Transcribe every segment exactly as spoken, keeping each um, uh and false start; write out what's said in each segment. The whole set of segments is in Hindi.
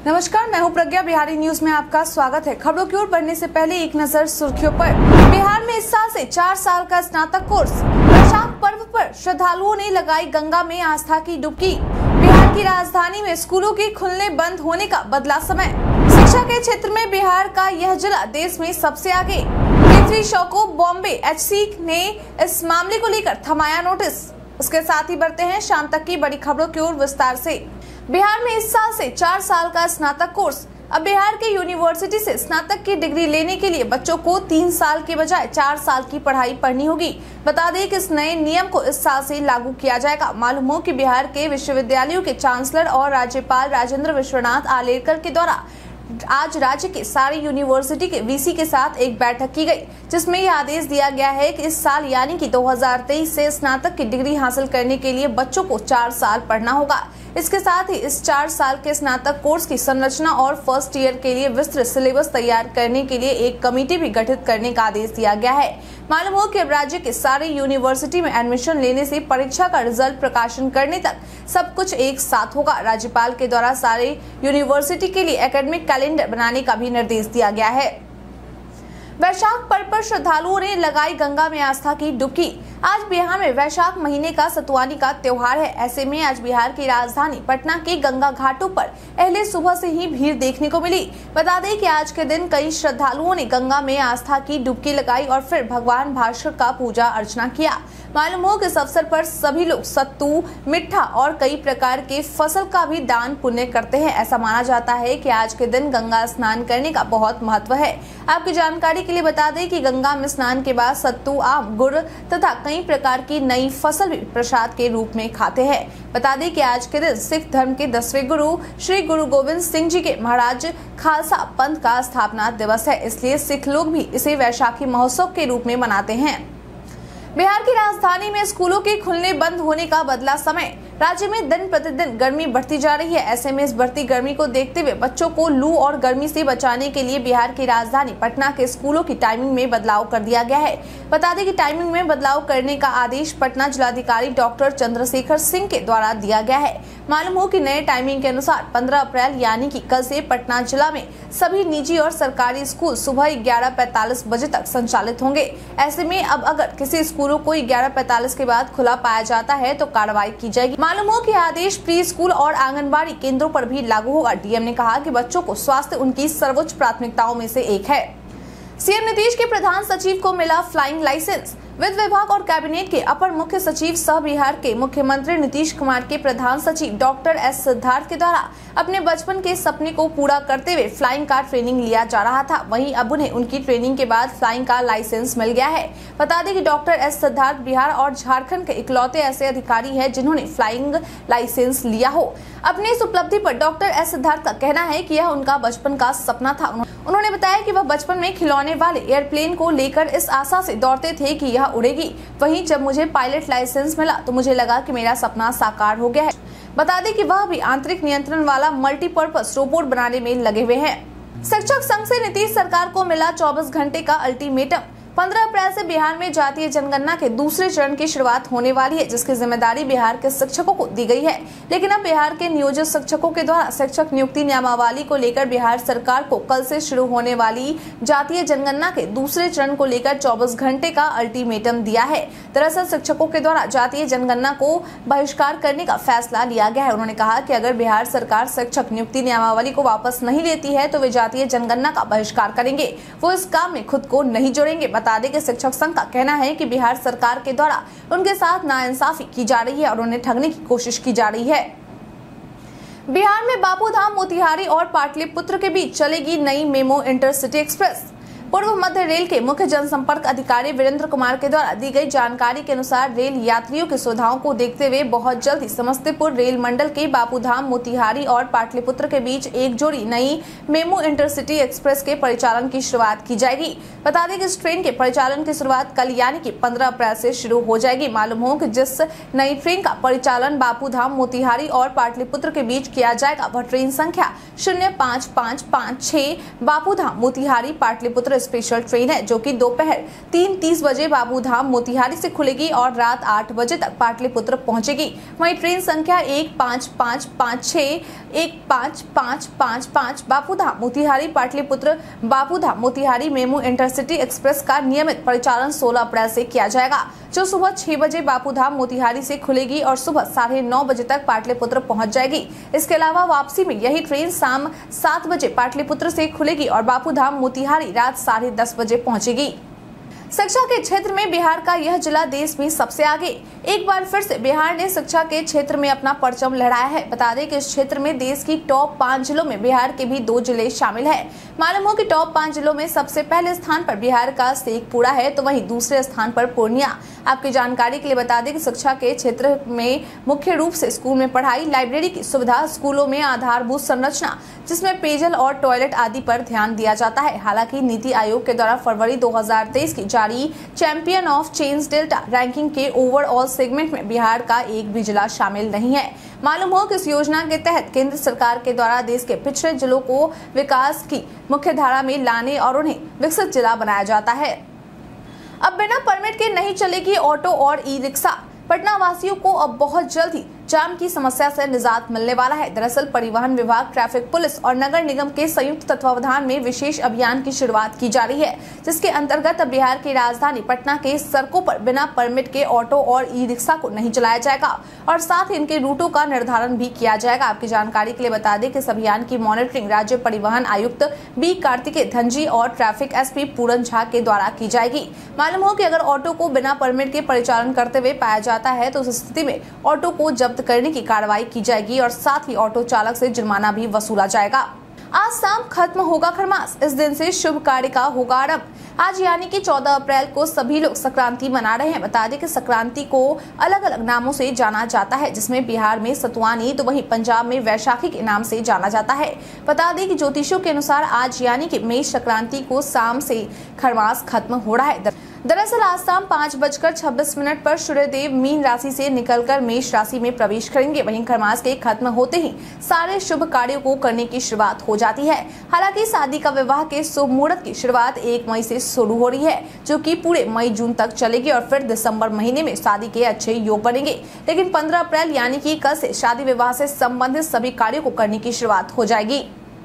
नमस्कार, मैं हूं प्रज्ञा। बिहारी न्यूज में आपका स्वागत है। खबरों की ओर बढ़ने से पहले एक नजर सुर्खियों पर। बिहार में इस साल से चार साल का स्नातक कोर्स। वैशाख पर्व पर श्रद्धालुओं ने लगाई गंगा में आस्था की डुबकी। बिहार की राजधानी में स्कूलों के खुलने बंद होने का बदला समय। शिक्षा के क्षेत्र में बिहार का यह जिला देश में सबसे आगे। पृथ्वी शॉ को बॉम्बे एचसी ने इस मामले को लेकर थमाया नोटिस। उसके साथ ही बढ़ते हैं शाम तक की बड़ी खबरों की ओर विस्तार से। बिहार में इस साल से चार साल का स्नातक कोर्स। अब बिहार के यूनिवर्सिटी से स्नातक की डिग्री लेने के लिए बच्चों को तीन साल के बजाय चार साल की पढ़ाई पढ़नी होगी। बता दें कि इस नए नियम को इस साल से लागू किया जाएगा। मालूम हो कि बिहार के विश्वविद्यालयों के चांसलर और राज्यपाल राजेंद्र विश्वनाथ आलेकर के द्वारा आज राज्य के सारे यूनिवर्सिटी के वीसी के साथ एक बैठक की गई, जिसमें यह आदेश दिया गया है कि इस साल यानी कि दो हज़ार तेईस से स्नातक की डिग्री हासिल करने के लिए बच्चों को चार साल पढ़ना होगा। इसके साथ ही इस चार साल के स्नातक कोर्स की संरचना और फर्स्ट ईयर के लिए विस्तृत सिलेबस तैयार करने के लिए एक कमेटी भी गठित करने का आदेश दिया गया है। मालूम हो कि अब राज्य के सारे यूनिवर्सिटी में एडमिशन लेने से परीक्षा का रिजल्ट प्रकाशन करने तक सब कुछ एक साथ होगा। राज्यपाल के द्वारा सारे यूनिवर्सिटी के लिए एकेडमिक कैलेंडर बनाने का भी निर्देश दिया गया है। वैशाख पर्व पर श्रद्धालुओं ने लगाई गंगा में आस्था की डुबकी। आज बिहार में वैशाख महीने का सतुवानी का त्योहार है। ऐसे में आज बिहार की राजधानी पटना के गंगा घाटों पर पहले सुबह से ही भीड़ देखने को मिली। बता दें कि आज के दिन कई श्रद्धालुओं ने गंगा में आस्था की डुबकी लगाई और फिर भगवान भास्कर का पूजा अर्चना किया। मालूम हो कि इस अवसर पर सभी लोग सत्तू, मिठा और कई प्रकार के फसल का भी दान पुण्य करते हैं। ऐसा माना जाता है कि आज के दिन गंगा स्नान करने का बहुत महत्व है। आपकी जानकारी के लिए बता दें कि गंगा में स्नान के बाद सत्तू, आम, गुड़ तथा कई प्रकार की नई फसल भी प्रसाद के रूप में खाते हैं। बता दें कि आज के दिन सिख धर्म के दसवें गुरु श्री गुरु गोविंद सिंह जी के महाराज खालसा पंथ का स्थापना दिवस है, इसलिए सिख लोग भी इसे वैशाखी महोत्सव के रूप में मनाते हैं। बिहार की राजधानी में स्कूलों के खुलने बंद होने का बदला समय। राज्य में दिन प्रतिदिन गर्मी बढ़ती जा रही है। ऐसे में इस बढ़ती गर्मी को देखते हुए बच्चों को लू और गर्मी से बचाने के लिए बिहार की राजधानी पटना के स्कूलों की टाइमिंग में बदलाव कर दिया गया है। बता दें कि टाइमिंग में बदलाव करने का आदेश पटना जिलाधिकारी डॉक्टर चंद्रशेखर सिंह के द्वारा दिया गया है। मालूम हो कि नए टाइमिंग के अनुसार पंद्रह अप्रैल यानी कि कल से पटना जिला में सभी निजी और सरकारी स्कूल सुबह ग्यारह पैंतालीस बजे तक संचालित होंगे। ऐसे में अब अगर किसी स्कूलों को ग्यारह पैंतालीस के बाद खुला पाया जाता है तो कार्रवाई की जाएगी। मालूम हो कि आदेश प्री स्कूल और आंगनबाड़ी केंद्रों पर भी लागू होगा। डीएम ने कहा कि बच्चों को स्वास्थ्य उनकी सर्वोच्च प्राथमिकताओं में से एक है। सीएम नीतीश के प्रधान सचिव को मिला फ्लाइंग लाइसेंस। वित्त विभाग और कैबिनेट के अपर मुख्य सचिव सह बिहार के मुख्यमंत्री नीतीश कुमार के प्रधान सचिव डॉक्टर एस सिद्धार्थ के द्वारा अपने बचपन के सपने को पूरा करते हुए फ्लाइंग कार ट्रेनिंग लिया जा रहा था। वहीं अब उन्हें उनकी ट्रेनिंग के बाद फ्लाइंग कार लाइसेंस मिल गया है। बता दें कि डॉक्टर एस सिद्धार्थ बिहार और झारखंड के इकलौते ऐसे अधिकारी हैं जिन्होंने फ्लाइंग लाइसेंस लिया हो। अपनी इस उपलब्धि पर डॉक्टर एस सिद्धार्थ का कहना है कि यह उनका बचपन का सपना था। उन्होंने बताया कि वह बचपन में खिलौने वाले एयरप्लेन को लेकर इस आशा से दौड़ते थे कि यह उड़ेगी। वहीं जब मुझे पायलट लाइसेंस मिला तो मुझे लगा कि मेरा सपना साकार हो गया है। बता दें कि वह भी आंतरिक नियंत्रण वाला मल्टीपर्पज रोबोट बनाने में लगे हुए हैं। शिक्षक संघ से नीतीश सरकार को मिला चौबीस घंटे का अल्टीमेटम। पंद्रह अप्रैल से बिहार में जातीय जनगणना के दूसरे चरण की शुरुआत होने वाली है, जिसकी जिम्मेदारी बिहार के शिक्षकों को दी गई है। लेकिन अब बिहार के नियोजित शिक्षकों के द्वारा शिक्षक नियुक्ति नियमावली को लेकर बिहार सरकार को कल से शुरू होने वाली जातीय जनगणना के दूसरे चरण को लेकर चौबीस घंटे का अल्टीमेटम दिया है। दरअसल शिक्षकों के द्वारा जातीय जनगणना को बहिष्कार करने का फैसला लिया गया है। उन्होंने कहा कि अगर बिहार सरकार शिक्षक नियुक्ति नियमावली को वापस नहीं लेती है तो वे जातीय जनगणना का बहिष्कार करेंगे। वो इस काम में खुद को नहीं जोड़ेंगे। बता दें कि शिक्षक संघ का कहना है कि बिहार सरकार के द्वारा उनके साथ नाइंसाफी की जा रही है और उन्हें ठगने की कोशिश की जा रही है। बिहार में बापूधाम, मोतिहारी और पाटलिपुत्र के बीच चलेगी नई मेमो इंटरसिटी एक्सप्रेस। पूर्व मध्य रेल के मुख्य जनसंपर्क अधिकारी वीरेंद्र कुमार के द्वारा दी गई जानकारी के अनुसार रेल यात्रियों की सुविधाओं को देखते हुए बहुत जल्द ही समस्तीपुर रेल मंडल के बापूधाम, मोतिहारी और पाटलिपुत्र के बीच एक जोड़ी नई मेमो इंटरसिटी एक्सप्रेस के परिचालन की शुरुआत की जाएगी। बता दें कि इस ट्रेन के परिचालन की शुरुआत कल यानी कि पंद्रह अप्रैल से शुरू हो जाएगी। मालूम हो कि जिस नई ट्रेन का परिचालन बापूधाम, मोतिहारी और पाटलिपुत्र के बीच किया जाएगा वह ट्रेन संख्या शून्य पाँच पाँच पाँच छह बापूधाम, मोतिहारी, पाटलिपुत्र स्पेशल ट्रेन है जो कि दोपहर तीन तीस बजे बाबूधाम मोतिहारी से खुलेगी और रात आठ बजे तक पाटलिपुत्र पहुंचेगी। वहीं ट्रेन संख्या एक पाँच पाँच पाँच छह, एक पाँच पाँच पाँच पाँच Babudham Motihari Pataliputra Babudham Motihari MEMU intercity express का नियमित परिचालन सोलह अप्रैल से किया जाएगा, जो सुबह छह बजे बाबूधाम मोतिहारी से खुलेगी और सुबह साढ़े नौ बजे तक पाटलिपुत्र पहुंच जाएगी। इसके अलावा वापसी में यही ट्रेन शाम सात बजे पाटलिपुत्र से खुलेगी और बाबूधाम मोतिहारी रात साढ़े दस बजे पहुंचेगी। शिक्षा के क्षेत्र में बिहार का यह जिला देश में सबसे आगे। एक बार फिर से बिहार ने शिक्षा के क्षेत्र में अपना परचम लहराया है। बता दें कि इस क्षेत्र में देश की टॉप पांच जिलों में बिहार के भी दो जिले शामिल हैं। मालूम हो कि टॉप पांच जिलों में सबसे पहले स्थान पर बिहार का शेखपुरा है, तो वहीं दूसरे स्थान पर पूर्णिया। आपकी जानकारी के लिए बता दें कि शिक्षा के क्षेत्र में मुख्य रूप से स्कूल में पढ़ाई, लाइब्रेरी की सुविधा, स्कूलों में आधारभूत संरचना जिसमें पेयजल और टॉयलेट आदि पर ध्यान दिया जाता है। हालांकि नीति आयोग के द्वारा फरवरी दो हजार तेईस की जारी champion of change delta ranking के ओवरऑल सेगमेंट में बिहार का एक भी जिला शामिल नहीं है। मालूम हो कि इस योजना के तहत केंद्र सरकार के द्वारा देश के पिछड़े जिलों को विकास की मुख्य धारा में लाने और उन्हें विकसित जिला बनाया जाता है। अब बिना परमिट के नहीं चलेगी ऑटो और ई रिक्शा। पटना वासियों को अब बहुत जल्द ही जाम की समस्या से निजात मिलने वाला है। दरअसल परिवहन विभाग, ट्रैफिक पुलिस और नगर निगम के संयुक्त तत्वावधान में विशेष अभियान की शुरुआत की जा रही है, जिसके अंतर्गत अब बिहार की राजधानी पटना के सड़कों पर बिना परमिट के ऑटो और ई रिक्शा को नहीं चलाया जाएगा और साथ ही इनके रूटों का निर्धारण भी किया जाएगा। आपकी जानकारी के लिए बता दें कि इस अभियान की मॉनिटरिंग राज्य परिवहन आयुक्त बी कार्तिकेय धनजी और traffic S P Puran Jha के द्वारा की जाएगी। मालूम हो कि अगर ऑटो को बिना परमिट के परिचालन करते हुए पाया जाता है तो उस स्थिति में ऑटो को जब्त करने की कार्रवाई की जाएगी और साथ ही ऑटो चालक से जुर्माना भी वसूला जाएगा। आज शाम खत्म होगा खरमास। इस दिन से शुभ कार्य का होगा आरंभ। आज यानी कि चौदह अप्रैल को सभी लोग संक्रांति मना रहे हैं। बता दें कि संक्रांति को अलग अलग नामों से जाना जाता है, जिसमें बिहार में सतुवानी तो वहीं पंजाब में वैशाखी के नाम से जाना जाता है। बता दें कि ज्योतिषियों के अनुसार आज यानी कि मेष संक्रांति को शाम से खरमास खत्म हो रहा है। दरअसल आज शाम पाँच बजकर छब्बीस मिनट पर सूर्यदेव मीन राशि से निकलकर मेष राशि में प्रवेश करेंगे। वहीं खरमास के खत्म होते ही सारे शुभ कार्यों को करने की शुरुआत हो जाती है। हालांकि शादी का विवाह के शुभ मुहूर्त की शुरुआत एक मई से शुरू हो रही है, जो कि पूरे मई जून तक चलेगी और फिर दिसंबर महीने में शादी के अच्छे योग बनेंगे। लेकिन पंद्रह अप्रैल यानी कि कल से शादी विवाह से संबंधित सभी कार्यों को करने की शुरुआत हो जाएगी।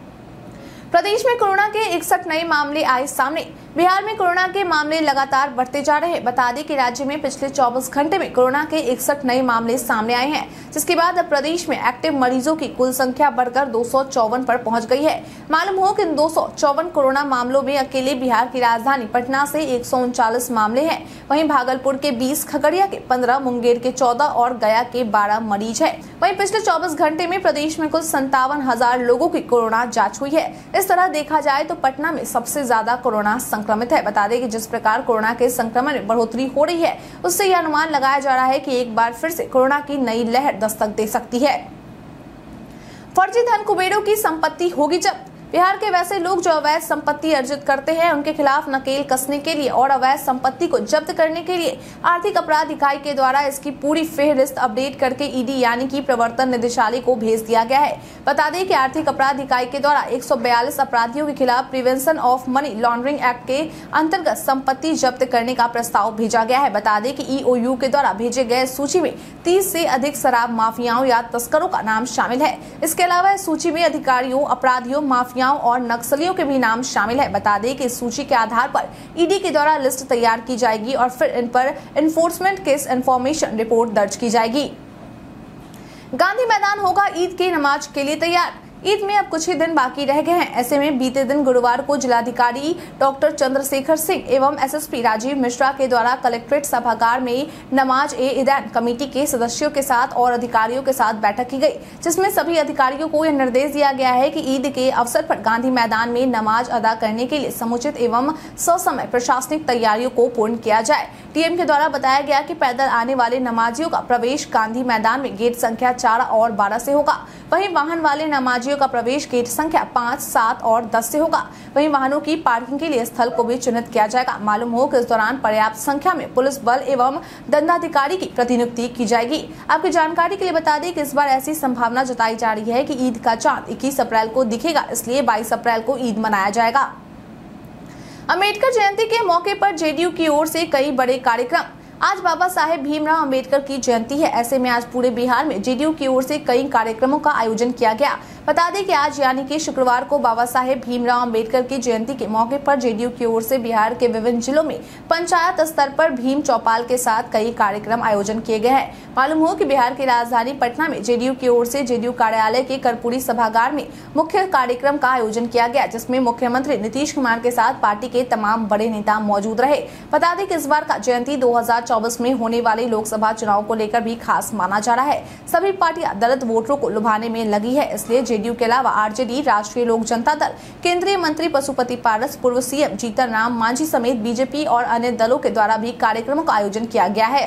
प्रदेश में कोरोना के इकसठ नए मामले आए सामने। बिहार में कोरोना के मामले लगातार बढ़ते जा रहे हैं। बता दें कि राज्य में पिछले चौबीस घंटे में कोरोना के इकसठ नए मामले सामने आए हैं, जिसके बाद अब प्रदेश में एक्टिव मरीजों की कुल संख्या बढ़कर दो सौ चौवन पर पहुंच गई है। मालूम हो कि इन दो सौ चौवन कोरोना मामलों में अकेले बिहार की राजधानी पटना से एक सौ उनचालीस मामले हैं। वहीं भागलपुर के बीस, खगड़िया के पंद्रह, मुंगेर के चौदह और गया के बारह मरीज है। वहीं पिछले चौबीस घंटे में प्रदेश में कुल संतावन हजार लोगों की कोरोना जाँच हुई है। इस तरह देखा जाए तो पटना में सबसे ज्यादा कोरोना संक्रमित है। बता दें कि जिस प्रकार कोरोना के संक्रमण में बढ़ोतरी हो रही है, उससे यह अनुमान लगाया जा रहा है कि एक बार फिर से कोरोना की नई लहर दस्तक दे सकती है। फर्जी धन कुबेरों की संपत्ति होगी जब्त। बिहार के वैसे लोग जो अवैध संपत्ति अर्जित करते हैं, उनके खिलाफ नकेल कसने के लिए और अवैध संपत्ति को जब्त करने के लिए आर्थिक अपराध इकाई के द्वारा इसकी पूरी फेहरिस्त अपडेट करके ईडी यानी कि प्रवर्तन निदेशालय को भेज दिया गया है। बता दें कि आर्थिक अपराध इकाई के द्वारा एक सौ बयालीस अपराधियों के खिलाफ prevention of money laundering act के अंतर्गत संपत्ति जब्त करने का प्रस्ताव भेजा गया है। बता दें कि ईओयू के द्वारा भेजे गए सूची में तीस से अधिक शराब माफियाओं या तस्करों का नाम शामिल है। इसके अलावा इस सूची में अधिकारियों, अपराधियों, माफिया और नक्सलियों के भी नाम शामिल है। बता दें कि इस सूची के आधार पर ईडी के द्वारा लिस्ट तैयार की जाएगी और फिर इन पर एनफोर्समेंट केस इन्फॉर्मेशन रिपोर्ट दर्ज की जाएगी। गांधी मैदान होगा ईद की नमाज के लिए तैयार। ईद में अब कुछ ही दिन बाकी रह गए हैं। ऐसे में बीते दिन गुरुवार को जिलाधिकारी डॉक्टर चंद्रशेखर सिंह एवं एसएसपी राजीव मिश्रा के द्वारा कलेक्ट्रेट सभागार में नमाज ए ईदैन कमेटी के सदस्यों के साथ और अधिकारियों के साथ बैठक की गई, जिसमें सभी अधिकारियों को यह निर्देश दिया गया है कि ईद के अवसर पर गांधी मैदान में नमाज अदा करने के लिए समुचित एवं ससमय प्रशासनिक तैयारियों को पूर्ण किया जाए। टीएम के द्वारा बताया गया कि पैदल आने वाले नमाजियों का प्रवेश गांधी मैदान में गेट संख्या चार और बारह से होगा। वहीं वाहन वाले नमाजियों का प्रवेश गेट संख्या पाँच, सात और दस से होगा। वहीं वाहनों की पार्किंग के लिए स्थल को भी चिन्हित किया जाएगा। मालूम हो कि इस दौरान पर्याप्त संख्या में पुलिस बल एवं दंडाधिकारी की प्रतिनियुक्ति की जाएगी। आपकी जानकारी के लिए बता दें कि इस बार ऐसी संभावना जताई जा रही है कि ईद का चांद इक्कीस अप्रैल को दिखेगा, इसलिए बाईस अप्रैल को ईद मनाया जाएगा। अम्बेडकर जयंती के मौके पर जेडीयू की ओर से कई बड़े कार्यक्रम। आज बाबा साहेब भीमराव अंबेडकर की जयंती है, ऐसे में आज पूरे बिहार में जेडीयू की ओर से कई कार्यक्रमों का आयोजन किया गया। बता दें कि आज यानी कि शुक्रवार को बाबा साहेब भीमराव अंबेडकर की जयंती के मौके पर जेडीयू की ओर से बिहार के विभिन्न जिलों में पंचायत स्तर पर भीम चौपाल के साथ कई कार्यक्रम आयोजन किए गए हैं। मालूम हो कि बिहार की राजधानी पटना में जेडीयू की ओर से जेडीयू कार्यालय के कर्पूरी सभागार में मुख्य कार्यक्रम का आयोजन किया गया, जिसमें मुख्यमंत्री नीतीश कुमार के साथ पार्टी के तमाम बड़े नेता मौजूद रहे। बता दें कि इस बार का जयंती दो हजार चौबीस में होने वाले लोकसभा चुनाव को लेकर भी खास माना जा रहा है। सभी पार्टियां दलित वोटरों को लुभाने में लगी है, इसलिए जेडीयू के अलावा आरजेडी, राष्ट्रीय लोक जनता दल, केंद्रीय मंत्री पशुपति पारस, पूर्व सीएम जीतन राम मांझी समेत बीजेपी और अन्य दलों के द्वारा भी कार्यक्रमों का आयोजन किया गया है।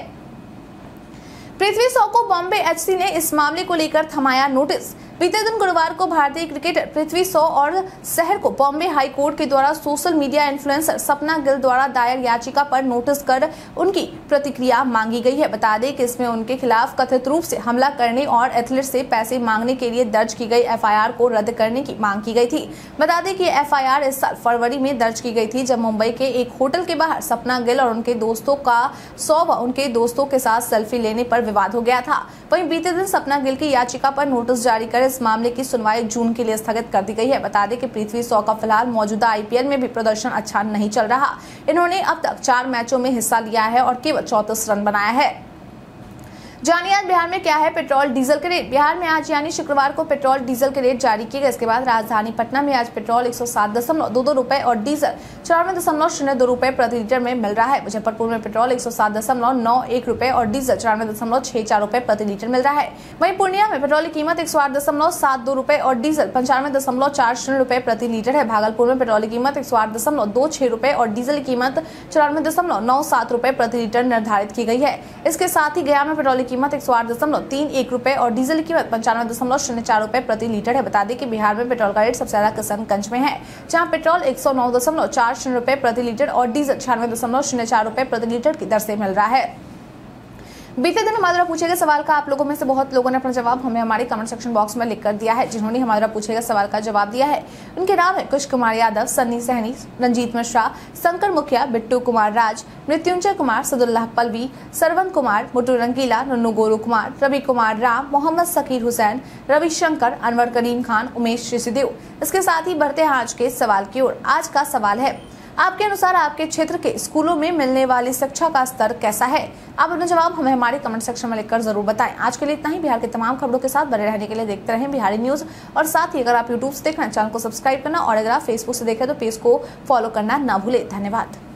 पृथ्वी शॉ को बॉम्बे एचसी ने इस मामले को लेकर थमाया नोटिस। बीते दिन गुरुवार को भारतीय क्रिकेटर पृथ्वी शॉ और शहर को बॉम्बे हाई कोर्ट के द्वारा सोशल मीडिया इन्फ्लुएंसर सपना गिल द्वारा दायर याचिका पर नोटिस कर उनकी प्रतिक्रिया मांगी गई है। बता दें कि इसमें उनके खिलाफ कथित रूप से हमला करने और एथलीट से पैसे मांगने के लिए दर्ज की गई एफआईआर को रद्द करने की मांग की गई थी। बता दें कि एफआईआर इस साल फरवरी में दर्ज की गई थी, जब मुंबई के एक होटल के बाहर सपना गिल और उनके दोस्तों का शॉ व उनके दोस्तों के साथ सेल्फी लेने पर विवाद हो गया था। वहीं बीते दिन सपना गिल की याचिका पर नोटिस जारी कर इस मामले की सुनवाई जून के लिए स्थगित कर दी गई है। बता दें कि पृथ्वी शॉ का फिलहाल मौजूदा आईपीएल में भी प्रदर्शन अच्छा नहीं चल रहा। इन्होंने अब तक चार मैचों में हिस्सा लिया है और केवल चौंतीस रन बनाया है। जानिए आज बिहार में क्या है पेट्रोल डीजल के रेट। बिहार में आज यानी शुक्रवार को पेट्रोल डीजल के रेट जारी किए गए। इसके बाद राजधानी पटना में आज पेट्रोल एक सौ सात दशमलव दो दो रुपए और डीजल चौरानवे दशमलव शून्य दो रुपए प्रति लीटर में मिल रहा है। मुजफ्फरपुर में पेट्रोल एक सौ सात दशमलव नौ एक रुपए और डीजल चौरानवे दशमलव छह चार रुपए प्रति लीटर मिल रहा है। वहीं पूर्णिया में पेट्रोल की कीमत एक सौ आठ दशमलव सात दो रुपए और डीजल पंचानवे दशमलव चार शून्य रुपए प्रति लीटर है। भागलपुर में पेट्रोल की कीमत एक सौ आठ दशमलव दो छह रुपए और डीजल की कीमत चौरानवे दशमलव नौ सात रुपए प्रति लीटर निर्धारित की गई है। इसके साथ ही गया में पेट्रोल की कीमत एक सौ आठ दशमलव तीन एक रुपए और डीजल की कीमत पंचानवे दशमलव शून्य चार रुपए प्रति लीटर है। बता दें कि बिहार में पेट्रोल का रेट सबसे ज्यादा किशनगंज में है, जहां पेट्रोल एक सौ नौ दशमलव चार शून्य रुपए प्रति लीटर और डीजल छियानवे दशमलव शून्य चार रुपए प्रति लीटर की दर से मिल रहा है। बीते दिन हमारे द्वारा पूछे गए सवाल का आप लोगों में से बहुत लोगों ने अपना जवाब हमें हमारे कमेंट सेक्शन बॉक्स में लिख कर दिया है। जिन्होंने हमारे द्वारा पूछे गए सवाल का जवाब दिया है उनके नाम है कुश कुमार यादव, सन्नी सहनी, रंजीत मिश्रा, शंकर मुखिया, बिट्टू कुमार राज, मृत्युंजय कुमार, सदुल्लाह पलवी, सरवन कुमार, मुटू रंगीला, नन्नू गोरू कुमार, रवि कुमार राम, मोहम्मद सकीर हुसैन, रविशंकर, अनवर करीम खान, उमेश ऋषिदेव। इसके साथ ही बढ़ते हैं आज के सवाल की ओर। आज का सवाल है, आपके अनुसार आपके क्षेत्र के स्कूलों में मिलने वाली शिक्षा का स्तर कैसा है? आप अपना जवाब हमें हमारे कमेंट सेक्शन में लिखकर जरूर बताएं। आज के लिए इतना ही। बिहार के तमाम खबरों के साथ बने रहने के लिए देखते रहें बिहारी न्यूज। और साथ ही अगर आप यूट्यूब से देख रहे हैं चैनल को सब्सक्राइब करना और अगर आप फेसबुक से देख रहे हैं तो पेज को फॉलो करना ना भूलें। धन्यवाद।